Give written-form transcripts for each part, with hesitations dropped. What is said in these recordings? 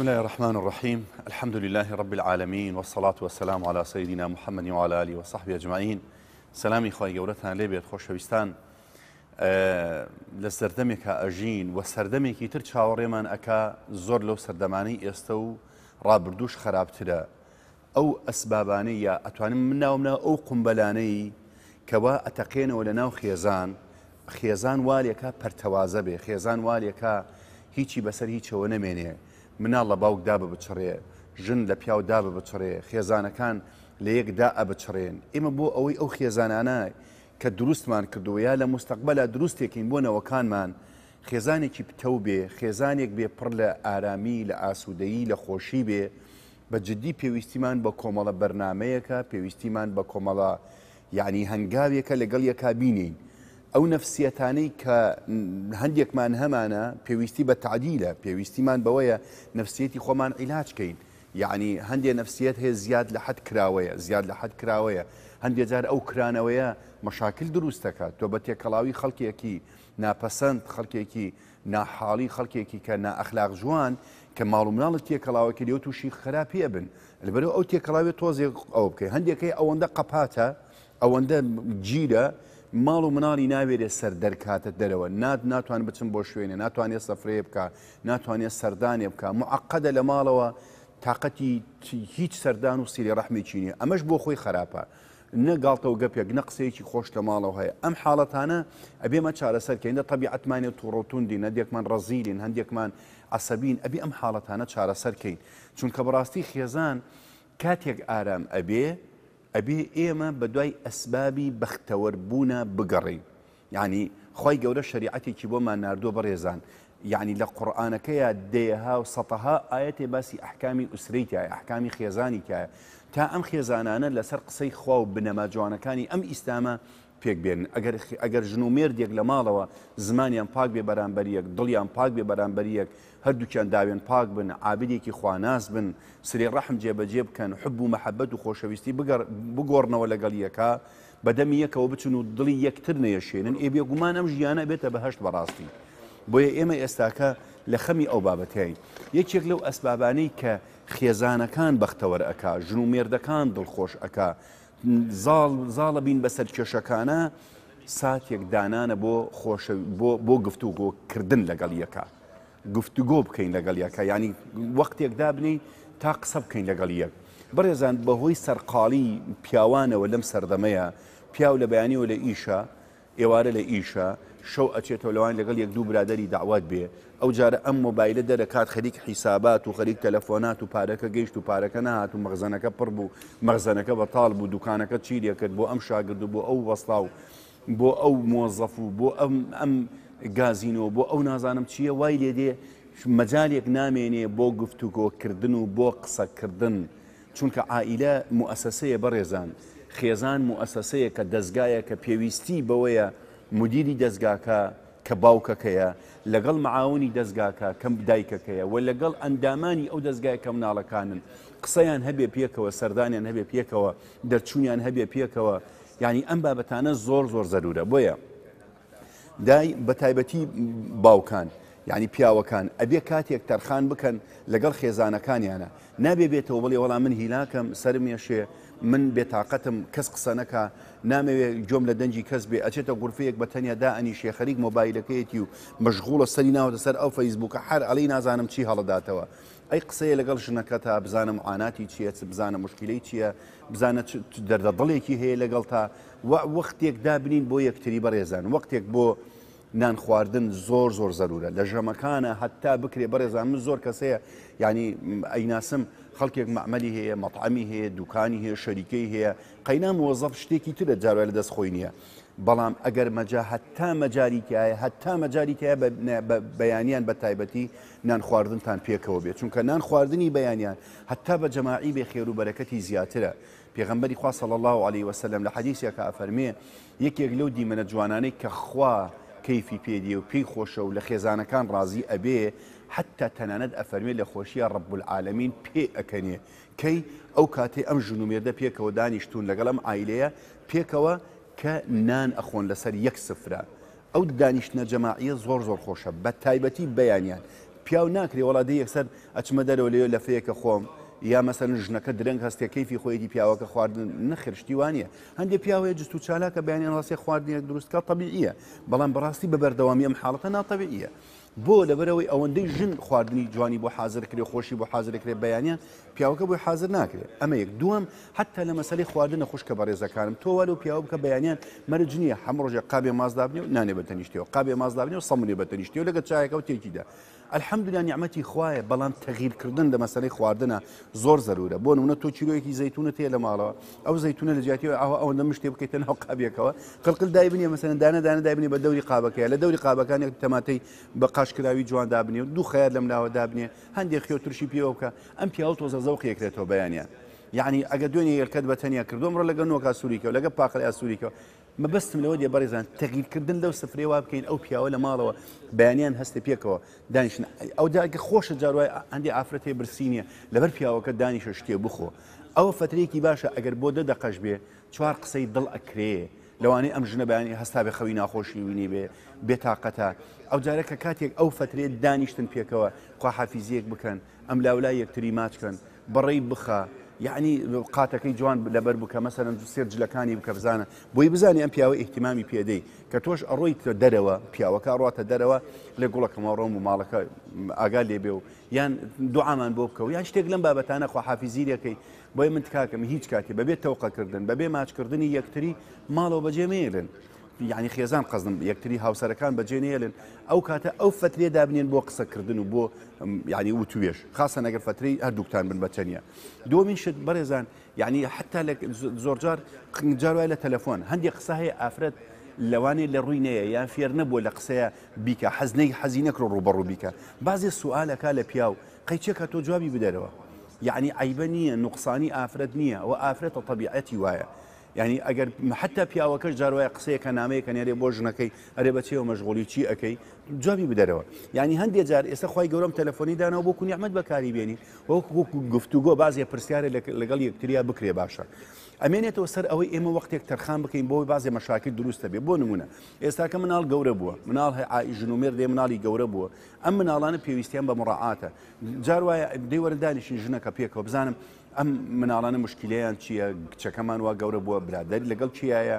الله الرحمن الرحيم. الحمد لله رب العالمين والصلاة والسلام على سيدنا محمد وعلى آله وصحبه أجمعين. سلامي خواهي قولتنا ليبيت خوشويستان لسردمك أجين وسردمك ترچا وريمان أكا زور لو سردماني يستو رابردوش خرابترا أو أسبابانية أتوانم منا ومنا أو قنبلاني كوا أتقين ولناو خيزان واليكا پرتوازبه خيزان واليكا هیچی بەسەر هیچەوە نەمێنێ مناڵ لە باوک دابە بچڕێ ژن لە پیاو دابە بچڕێ خێزانەکان لە یەکدا ئەبچڕێن ئێمە بۆ ئەوەی ئەو خێزانانە کە دروستمان کردووە یا لە مستەقبەلە دروستێکین بۆ نەوەکانمان خێزانێکی پتەو بێ خێزانێک بێ پڕ لە ئارامی لە ئاسوودەیی لە خۆشی بێ بە جددی پێویستیمان بە کۆمەڵە بەرنمەیەکە پێویستیمان بە کۆمەڵە یعنی هەنگاوێکە لەگەڵ یەکا بینین ئەو نەفسیەتانەی کە هەندێکمان هەمانە پێویستی بە تعدیلە پێویستیمان بەوەیە نەفسیەتی خۆمان عیلاجکەین یعنی هەندێ نەفسیەت هەیە زیاد لە حەد کراوەیە هەندێک جار ئەو کرانەوەیە مەشاکل دروست دەکات تۆ بە تێکەڵاوی خەڵکێکی ناپەسەند خەڵکێکی ناحاڵی خەڵکێکی کە نائەخلاق جوان کە ماڵ و مناڵت تێکەڵاوەکە لێو تووشی خراپیە بن لەبەرەوە ئەو تێکەڵاوێت تۆزێک ئەو بکەی هەندێکی ئەوەندە قەپاتە ئەوەندە گیرە ماڵ و مناڵی ناوێرێت سەر دەرکاتە دەرەوە ناتوان بچن بۆ شوێنێ ناتوانێت سەفرێ بکە ناتوانێت سەردانێ بکە معقەدە لە ماڵەوە تااقەتی هیچ سەردان و سیری ڕەحمێکی نییە ئەمەش بۆ خۆی خراپە نەگاڵتە و گەپێک نە قسەیەکی خۆش لە ماڵەوە هەیە ئەم حاڵەتانە ئەبێمە چارەسەرکەین طبیعەتمانێت تووڕۆتوندی هەندێکمان ڕەزیلین هەندێکمان عەسەبین ئەبێ ئەم حاڵەتانە چارەسەرکەین چونکە بەڕاستی خێزان کاتێک ئارام ئەبێ ئێمە بە دوای ئەسبابی بەختەوەربوونە بگەڕین یعنی خی گەورە شریعەتێکی بۆمان ناردووە بەڕێزان یعنی لە قورئانەکەیە دێها و سەتەها ئاەتێ باسی ئەحکامی ئوسرەیتایە ئەحکامی خێزانی تایە تا ئەم خێزانانە لەسەر قسەی خوا و بنەما جوانەکانی ئەم ئیسلامە پێک بێن ئەگەر ژن و مێردێک لە ماڵەوە زمانیان پاک بێ بەرامبەریەک دڵیان پاک بێ بەرامبەریەک هەردووکیان داوێن پاک بن عابدێکی خواناس بن سرێ ڕەحم جێبەجێ بکەن حب و مەحەبەت و خۆشەویستی بگۆڕنەوە لەگەڵ یەکە بەدەمی یەکەوە بچن و دڵی یەکتر نەیەشێنن ئێ بێگومان ئەم ژیانە بێتە بەهەشت بەڕاستی بۆیە ئێمە ئێستاکە لە خەمی ئەو بابەتەیە یەکێک لەو ئەسبابانەی کە خێزانەکان بەختەوەرە ئەکا ژن و مێردەکان دڵخۆش ئەکا زاڵە بین بەسەر کێشەکانە ساتێک دانانە بۆ گفتوگۆکردن لەگەڵ یەکە گفتوگۆ بکەین لەگەڵ یەکە ینی وەختێک دابنی تا قسە بکەین لەگەڵ یەک بەڕێزان بەهۆی سەرقاڵی پیاوانەوە لەم سەردەمەیە پیاو لە بەیانیەوە لە ئیشە ئێوارە لە ئیشە شەو ئەچێتەوە لەوان لەگەڵ یەک دوو برادەری داوات بێ ئەو جارە ئەم مۆبایلە دەرەکات خەریک حیسابات و خەریک تەلەفۆنات و پارەکە گەیشت و پارەکە نهات و مەخزەنەکە پڕ بوو مەخزەنەکە بەتاڵ بوو دوکانەکە چیرێ کرد بۆ ئەم شاگرد و بۆ ئەو وەسڵاو بۆ ئەو مۆزەف و بۆ ئەم گازینەوە بۆ ئەو نازانم چییە وای لێ دێ مەجالێک نامێنێ بۆ گفتوگۆکردن و بۆ قسەکردن چونکە عائیلە موئەسەسەیە بەڕێزان خێزان موئەسەسەیە کە دەستگایە کە پێویستی بەوەیە مدیری دەستگاکە کە باوکەکەیە لەگەڵ معاونی دەستگاکە کەم دایکەکەیە و لەگەڵ ئەندامانی ئەو دەستگای کە مناڵەکانن قسەیان هەبێ پێکەوە سەردانیان هەبێ پێکەوە دەرچوونیان هەبێ پێکەوە یعنی ئەم بابەتانە زۆر زەرورە بۆیە دای بە تایبەتی باوکان یعنی پیاوەکان ئەبێ کاتێک تەرخان بکەن لەگەڵ خێزانەکانیانە نابێ بێتەوە بڵێ وەڵام من هیلاکەم سەرمێشێ من بێتاقەتم کەس قسە نەکا نامەوێت جۆم لە دەنجی کەس بێ ئەچێتە غورفەیەک بە تەنیا دائەنیشێ خەریک مۆبایلەکەیەتی و مەشغوڵە سەری ناوەتە سەر ئەو فەیسبووکە هەر ئەڵی نازانم چی هەڵەداتەوە ئەی قسەیە لەگەڵ ژنەکە تا بزانم عاناتی چییە بزانە مشکلەی چییە بزانە دەردە دڵێکی هەیە لەگەڵ تا وەختێک دابنین بۆ یەکتری بەڕێزان وەختێک بۆ نان خواردن زۆر زەرورە لە ژەمەکانە هەتا بکرێ بەڕێزان من زۆر کەسەیە ینی ئەیناسم خەڵکێک مەعمەلی هەیە مەطعەمی هەیە دوکانی هەیە شەریکەی هەیە قەینام وەزەف شتێکی ترە جاروای لە دەست خۆی نییە بەڵام ئەگەر هەتا مەجاریتایە بەیانیان بە تایبەتی نان خواردنتان پێکەوە بێت چونکە نان خواردنی بەیانیان هەتا بە جەماعی بێ خێر و بەرەکەتی زیاترە پێغەمبەری خوا صلی الله علیه وسلم لە حەدیثێکە ئەفەرمێ یەکێک لەو دیمەنە جوانانەی کە خوا کەیفی پێدی و پێی خۆشە و لە خێزانەکان ڕازی ئەبێ حتا تەنانەت ئەفەرمێ لە خۆشیە ڕەب العالەمین پێ ئەکەنێ کەی ئەو کاتێ ئەم ژن و مێردە پێکەوە دانیشتون لەگەڵ ئەم عایلەیە پێکەوە کە نان ئەخۆن لەسەر یەک سفرە ئەو دانیشتنە جەماعیە زۆر خۆشە بە تایبەتی بەیانیان پیاو ناکرێ وڵادی یەکسەر ئەچمە دەرەوە لێ لە فەیەکە خۆم یا مەسەن ژنەکە درەنگ هەستێ کەیفی خۆیەتی پیاوەکە خواردن نەخێر شتی وانە هەندێک پیاوەیە جست و چالاکە بەیانیان ڕاستی خواردنیە دروستکە طبیعیە بەڵام بەڕاستی بە بەردەوامی ئەم حاڵەتە ناتەبیعیە بۆ لەبەرەوەی ئەوەندەی ژن خواردنی جوانی بۆ حاضر کرێ خۆشی بۆ حاضر کرێ بەیانیان پیاوەکە بۆی حاضر ناکرێت ئەمە یەک دووەم حتا لە مەسەلەی خواردنە خوشکە بە ڕێزەکانم تۆ وەرە و پیاوە بکە بەیانیان مەرج نییە هەموو ڕۆژێ قابێ مازدابنێ و نانێ بەتەنیشتەوە قابێ مازدابنێ و سەمونێ بەتەنیشتەوە لەگە چایەکە و تێکیدا الحەمدولیا نیعمەتی خوایە بەڵام تەغییرکردن لە مەسەلەی خواردنە زۆر زەرورە بۆ نمونە تۆ چیرۆیەکی زەیتونە تێ لە ماڵەوە ئەو زەیتونە لە جیاتیەوە ئەوەندە مشتێ بکەیتە ناو قابیەکەوە قلقل دایبنیە مەسەن دانە دایبنی بە دەوری قابەکەیە لە دەوری قابەکانی تەماتەی بە قاشکراوی جوان دابنێ و دوو خەیار لەم ناوە دابنێ هەندێک خێو ترشی پێوە بکە ئەم پیاوە تۆزە زەوقیەکرێتەوە بەیانیان یعنی ئەگە دوێنێ یەکەت بە تەنیا کردوم ڕە لەگە نۆکا سووریکەوە لەگە پاقلی ئاسووریکەوە مەبەستم لەوە دێ بەڕێزان تەغییرکردن لەو سفرێ وا بکەین ئەو پیاوە لە ماڵەوە بەیانیان هەستە پێکەوە دانیشن ئەو داگە خۆشە جاروای هەندی ئافرەتێ برسی نییە لەبەر پیاوەکە دانیشە شتێ بخۆ ئەوە فترێکی باشە ئەگەر بۆ دە دەقەش بێ چوار قسەی دڵ ئەکرێ لەوانەیە ئەم ژنە بەیانی هەستا بێ خەوی ناخۆشی وینی بێ بێتاقەتە ئەو جارەکە کاتێک ئەو فترێت دانیشتن پێکەوە خواحافیزیەک بکەن ئەم لاولای یەکتری ماچکەن بەڕێی بخە یعنی قاتەکەی جوان لەبەر بکە مەسەرەن سێر جلەکانی بکە بزانە بۆی بزانانی ئەم پیاوە ئیحتیمامی پێدەی کە تۆش ئەڕۆیت دەرەوە پیاوەکە ڕاتە دەرەوە لە گوڵەکەمە ڕۆم و ماڵەکە ئاگا لێبێ و یان دوعامان بۆ بکە و یان شتێک لەم بابەتانە خواحافیزیرەکەی بۆی من تکاکەم هیچ کاتی بەبێت تەوقەکردن بەبێ ماچکردنی یەکتری ماڵەوە بەجێمێڵن یعنی خێزان قەزم یەکتری هاوسەرەکان بەجێنێڵن ئەو کاتە ئەو فترێ دابنێن بۆ قسەکردن و بۆ یعنی وتوێش خاصە ئەگەر فترەی هەردووکتان بن بەچەنیە دومین شت بەڕێزان یعنی حتا لە زۆرجار جاروای لە تەلەفۆن هەندێک قسە هەیە ئافرەت لەوانێ لە ڕووی نەیە یان فێر نەبووە لە قسەیە بیکە حەزنەی حەزی نەکڕۆ ڕوبەڕوو بیکە بعضی سوالەکە لە پیاو قەیچێکە تۆ جوابی بدەرەوە یعنی عیبە نییە نوقسانی ئافرەت نییە و ئافرەتە طبیعەتی وایە یعنی ئەگەر حتا پیاوەکەش جاروایە قسەیەکە نامەیەکە نێرێ بۆ ژنەکەی ئەرێ بەچێوە مەشغوڵی چی ئەەکەی جوابی بدەرەوە یعنی هەندێک جار ئێستا خی گەورم تەلەفۆنی دانەوە بۆ نیعمەت بەکاری بێنی وەکو گفتوگۆ بازیە پرسیارە لەگەڵ یەکتریا بکرێ باشە ئەمێنێتەوە سەر ئەوەی ئێمە وەختێک تەرخان بکەین بۆی بازێ مەشاکل دروستە بێ بۆ نمونە ئێستاکە مناڵ گەورە بووە مناڵ ژنومێر دێ مناڵی گەورە بووە ئەم مناڵانە پێویستیان بە مڕعاتە جاروایە دەیوەرەدانیشین ژنەکە پێکەوە بزانم ئەم مناڵانە مشکلیان چییە کچەکەمان وا گەورە بووە برادری لەگەڵ چیایە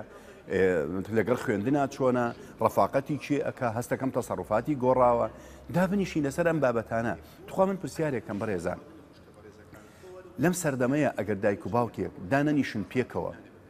لەگەڵ خوێندنا چۆنە ڕەفاقەتی چی ئەکا هەستەکەم تەسەڕوفاتی گۆڕاوە دابنیشی لەسەر ئەم بابەتانە توخوا من پرسیارێکم بەڕێزان لەم سەردەمەیە ئەگەر دایک و باوکێک دانەنیشن پێکەوە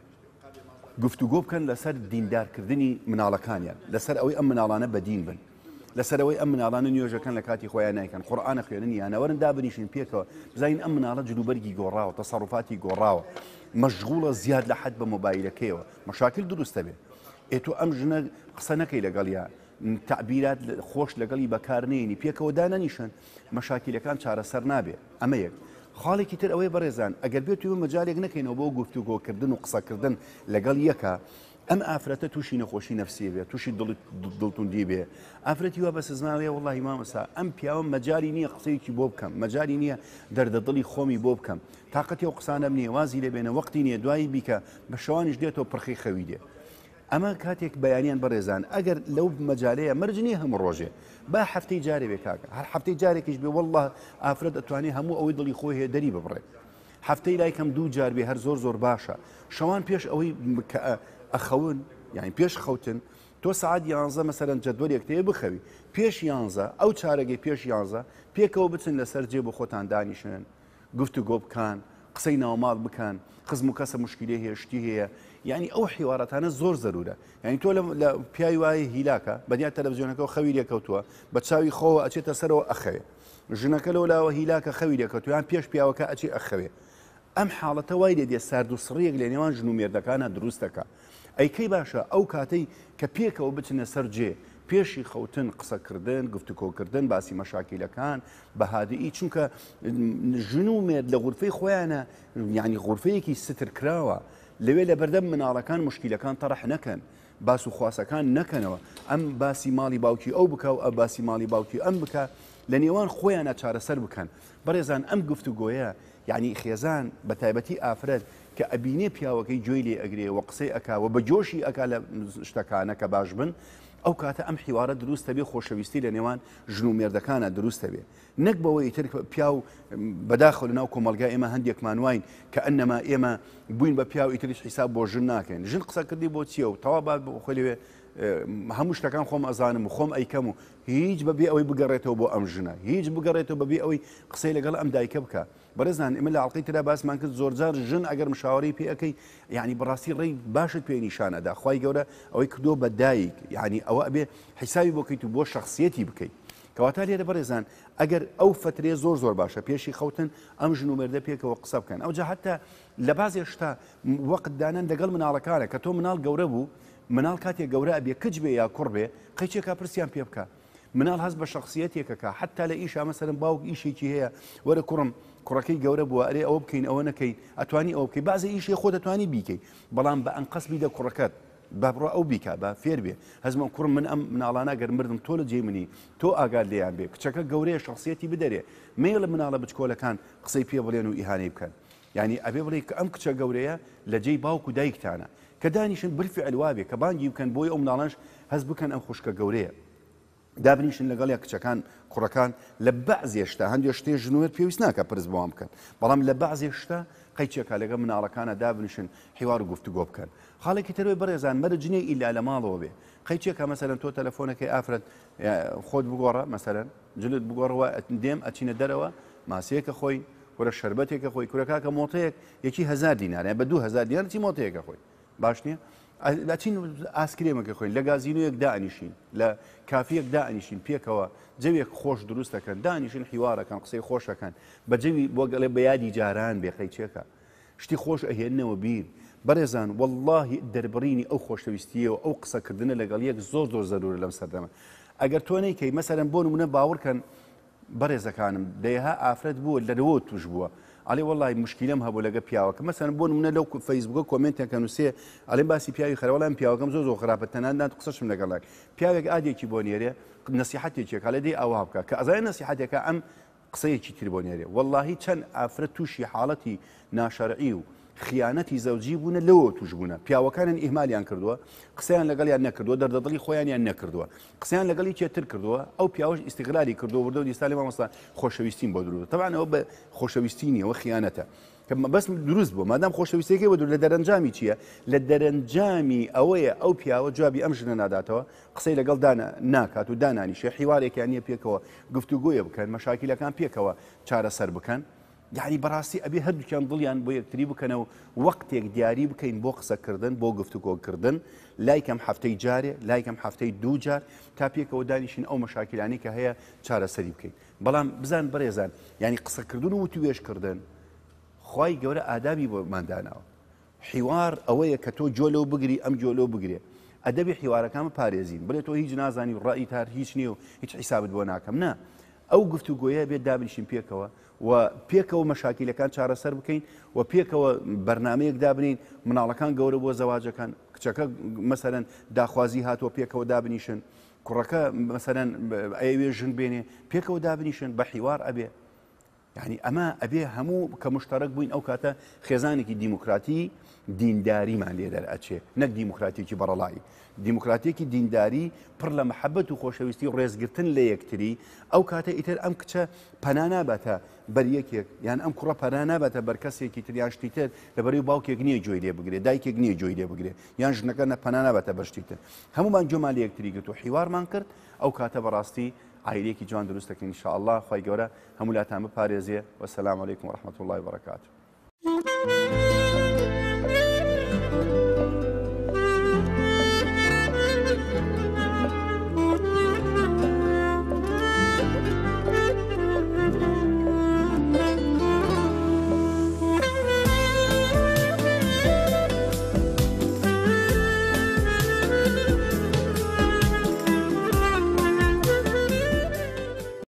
گفتوگۆ بکەن لەسەر دیندارکردنی مناڵەکانیان لەسەر ئەوەی ئەم مناڵانە بەدین بن لەسەرەوەی ئەم مناڵانە نوێژەکەن لە کاتی خۆیان نایکەن قورئانە خوێنن یانەوەرن دابنیشن پێکەوە بزانین ئەم مناڵە جلوبەرگی گۆڕاوە تەسەڕوفاتی گۆڕاوە مەشغوڵە زیاد لە حد بە مۆبایلەکەیەوە مەشاکل دروستە بێ ئێتۆ ئەم ژنە قسە نەکەی لەگەڵیا تعبیرات خۆش لەگەڵی بەکارنێنی پێکەوە دانەنیشن مەشاکلەکان چارەسەر نابێ ئەمە یەک خاڵێکی تر ئەوەی بەڕێزان ئەگەر بێت و مەجارێک نەکەینەوە بۆ گفتوگۆکردن و قسەکردن لەگەڵ یەکە ئەم ئافرەتە تووشی نەخۆشی نەفسی بێ تووشی دڵتوندی بێ ئافرەتی وا بە سزماوەیە وڵی مامەسا ئەم پیاوە مەجاری نییە قسەیەکی بۆ بکەم مەجاری نییە دەردەدڵی خۆمی بۆ بکەم تااقەتی و قسانە نییە وازی لێ بێنە وەختی نییە دوایی بیکە بە شەوانیش دێتەوە پرخی خەوی دێ ئەمە کاتێک بەیانیان بەڕێزان ئەگەر لەو مەجارەیە مەرجنی هەموو ڕۆژێ با هەفتەی جارێ بێ کاکە هەر هەفتەی جارێکیش بێ والله ئافرەت ئەتوانێت هەموو ئەوەی دڵی خۆی هەیە دەری ببڕێ هەفتەی لایکەم دوو جار بێ هەر زۆر باشە شەوان پێش ئەوەی ئەخەون یعنی پێش خەوتن تۆ سعات 11 مەسەرەن جەدوەلێک تێ بخەوی پێش 11 ئەو چارەگەی پێش 11 پێکەوە بچن لەسەر جێ بۆ خۆتان دانیشن گفتوگۆ بکەن قسەی ناوماڵ بکەن خزم و کەسە مشکلێ هەیە شتی هەیە یعنی ئەو حیوارەتانە زۆر زەرورە یعنی تۆ لە پیاوی وایە هیلاکە بەدیا تەلەڤیزیۆنەکەەوە خەوی لێکەوتووە بە چاوی خۆوە ئەچێتە سەرەوە ئەخەوێ ژنەکە لەولاوە هیلاکە خەوی لێکەوتو یان پێش پیاوەکە ئەچی ئەخەوێ ئەم حاڵەتە وای لێ دێ سارد و سڕیەک لە نێوان ژن و مێردەکانە دروستەکە ئەیکەی باشە ئەو کاتەی کە پێکەوە بچنە سەر جێ پێشی خەوتن قسەکردن گفتوگۆکردن باسی مەشاکیلەکان بەهادئی چونکە ژن و مێرد لە غورفەی خۆیانە یعنی غورفەیەکی ستر کراوە لەوێ لە بەردەم مناڵەکان مشکیلەکان تەڕەح نەکەن باس و خواسەکان نەکەنەوە ئەم باسی ماڵی باوکی ئەو بکە و ئە باسی ماڵی باوکی ئەم بکە لە نێوان خۆیانە چارەسەر بکەن بەڕێزان ئەم گفتوگۆیە یعنی خێزان بە تایبەتی ئافرەت کە ئەبینێ پیاوەکەی گوێی لێ ئەگرێ و قسەی ئەکاوە بە جۆشی ئەکا لە شتەکانە کە باش بن ئەو کاتە ئەم حیوارە دروستە بێ خۆشەویستی لە نێوان ژن و مێردەکانە دروستە بێ نەک بەوەی تر پیا و بەداخەوە لەناو کۆمەلگا ئێمە هەندێکمان واین کە ئەنەما ئێمە بووین بە پیا و ئیتریش حیساب بۆ ژن ناکەین ژن قسەکردی بۆ چییە و تەوا خۆی لەوێ هەموو شتەکان خۆم ئەزانم و خۆم ئەیکەم و هیچ بەبێ ئەوەی بگەڕێتەوە بۆ ئەم ژنە هیچ بگەڕێتەوە بەبێ ئەوەی قسەی لەگەڵ ئەم دایکە بکە بەڕێزان ئمە لە ئاڵلقەی ترا باسمان کرد زۆرجار ژن ئەگەر مشاوەڕی پێ ئەەکەی یعنی بەڕاستی ڕێی باشت پێ نیشانەدا خوای گەورە ئەوەی کردۆ بە دایک یعنی ئەوە ئەبێ حیسابی بۆکەیت و بۆ شخصیەتی بکەیت کەواتە لێرە بەڕێزان ئەگەر ئەو فترێ زۆر باشە پێشی خەوتن ئەم ژن و مێردە پێکەوە قسە بکەن ئەو جا حتا لە بازێ شتا وەقتدانان لەگەڵ مناڵەکانە کە تۆ مناڵ گەورە بوو مناڵ کاتێک گەورە ئەبێ کچ بێ یا کوڕ بێ قەیچێکا پرسیان پێ بکە مناڵ هەست بە شخصیەتێکەکە حتا لە ئیشا مەسەرم باوک ئیشێکی هەیە وەرە کوڕم کوڕەکەی گەورە بووە ئەرێ ئەوە بکەین ئەوە نەکەین ئەتوانی ئەو بکەی بازە ئیشی خۆ دەتوانی بیکەی بەڵام بە ئەنقەس بیدە کوڕەکەت با بڕۆ ئەو بیکە بە فێر بێ هەزمە کوڕم من ئەم مناڵانە گەر مردم تۆ لە جێ منی تۆ ئاگاد لێیان بێ کچەکە گەورەیە شخصیەتی بدەرێ مێ لە مناڵە بچکۆلەکان قسەی پێ بڵێن و ئیهانەی بکەن یعنی ئەبێ بڵێ کە ئەم کچە گەورەیە لە جێی باوک و دایکتانە کە دانیشن بالفعل وابێ کە بانگی بکەن بۆی ئەو مناڵانش هەز بکەن ئەم خوشکە گەورەیە دابنیشن لەگەڵ یا کچەکان کوڕەکان لە بەعزێ شتا هەندێک شتێ ژنوێر پێویست ناکە پرس بۆوام بکەن بەڵام لە بەعزێ شتا قەیچێکا لەگە مناڵەکانە دابنیشن حیوار و گفتوگۆ بکەن خاڵێکی تەروی بەڕێزان مەرە جنێ ئیلا لە ماڵەوە بێ قەیچێکە مەسەرەن تۆ تەلەفۆنەکەی ئافرەت خۆت بگۆڕە مەسەرەن جلت بگۆڕەوە دێم ئەچینە دەرەوە ماسەیەکە خۆی کورە شربەتێکە خۆی کورەکەکە مۆتەیەک یەکی 1000 دینار بە 2000 دینار چی مۆتەیەکە خۆی باش نییە ئەچین ئاسکرێمەکە خۆین لە گازینۆیەک دائنیشین لە کافیەک دائنیشین پێکەوە جەوێک خۆش دروستەکەن دانیشن حیوارەکەن قسەی خۆشەکەن بە جەوی بۆ گەڵێ بە یادی جاران بێ قەیچێکە شتی خۆش ئەهێننەوە بیر بەڕێزان واللهی دەربڕینی ئەو خۆشەویستیەوە ئەو قسەکردنە لەگەڵ یەک زۆر زەرورە لەم سەردەمە ئەگەر تۆ نەیکەی مەسەرەن بۆ نمونە باوەڕکەن بەڕێزەکانم دەیها ئافرەت بووە لەرەوە توش بووە ئەڵێ وڵی مشکلم هەبوو لەگە پیاوەکە مەسەرەن بۆ نمونە لەو فەیسبوکە کۆمنتێکە نووسێ ئەڵێم باسی پیاوی خەرەوەڵام پیاوەکەم زۆر خراپەت تەناندا قسەشم لەگەڵک پیاوێک ئادێکی بۆ نێرێ نەسیحەتێکێکە لە دەی ئەوها بکە کە ئەزای نەسیحەتێکە ئەم قسەیەکی تر بۆ نێرێ واللهی چەند ئافرەت تووشی حاڵەتی ناشەرعی و خیانەتی زەوجی بوونە لەوە توش بوونە پیاوەکانن ئیهمالیان کردووە قسەیان لەگەڵیان نەکردووە دەردەدڵی خۆیانیان نەکردووە قسەیان لەگەڵی چێتر کردووە ئەو پیاوەش ئیستیغلالی کردووە وردە و دیستا لێ مامۆستا خۆشەویستین بۆ دروست طبعا ئەوە بە خۆشەویستی نیە ئەوە خیانەتە کە بەس دروست بوو مادام خۆشەویستێکی بە دوور لە دەرەنجامی چییە لە دەرەنجامی ئەوەیە ئەو پیاوە جوابی ئەم ژنە ناداتەوە قسەی لەگەڵ ناکات و دانانیشێ حیوارێکیان نییە پێکەوە گفتوگۆیە بکەن مەشاکیلەکان پێکەوە چارەسەر بکەن یعنی بەڕاستی ئەبێ هەردووکیان دڵیان بۆ یەکتری بکەنەوە وەختێک دیاری بکەین بۆ قسەکردن بۆ گفتوگۆکردن لایکەم هەفتەی جارێ لایکەم هەفتەی 2 جار تا پێکەوە دانیشین ئەو مەشاکیلانی کە هەیە چارەسەری بکەین بەڵام بزان بەڕێزان یعنی قسەکردن و وتوێژکردن خوای گەورە ئادابی بۆمان داناوە حیوار ئەوەیە کە تۆ جۆ لەو بگری ئەم جۆ لەو بگرێ ئەدەبی حیوارەکان پارێزین بڵێ تۆ هیچ نازانی و ڕای تار هیچ نییە و هیچ حیسابت بۆ ناکەم نا ئەو گفتوگۆیە بێت دابنیشین پێکەوە و پێکەوە مەشاکیلەکان چارەسەر بکەین و پێکەوە بەرنمەیەک دابنین مناڵەکان گەورە بۆ زەواجەکان کچەکە مەسەرەن داخوازی هاتووە پێکەوە دابنیشن کوڕەکە مەسەرەن ئەوێ ژن بێنێ پێکەوە دابنیشن بە حیوار ئەبێ یعنی ئەمە ئەبێ هەموو کە مشتەرەک بووین ئەو کاتە خێزانێکی دیموکراتی دینداریمان لێ دەرئەچێ نەک دیموکراتێکی بەڕەڵایی دیموکراتێکی دینداری پڕ لە محەبەت و خۆشەویستی و ڕێزگرتن لە یەکتری ئەو کاتە ئیتر ئەم کچە پەنا ناباتە بەر یەکێک یان ئەم کوڕە پەنا ناباتە بەر کەسێکی تر یان شتی تر لەبەرەوەی باوکێک نییە جۆی لێ بگرێ دایکێک نییە جۆی لێ بگرێ یان ژنەکە پەنا ناباتە بەر شتی تر هەمومان جۆمان لە یەکتری گرت و حیوارمان کرد ئەو کاتە بەڕاستی عیلێکی جوان دروست دەکەین ئینشاءالله خوای گەورە هەموو لاتان بپارێزێ وەسەلام عەلەیکم وەرەحمەتوڵڵاهی وبەرەکاتوه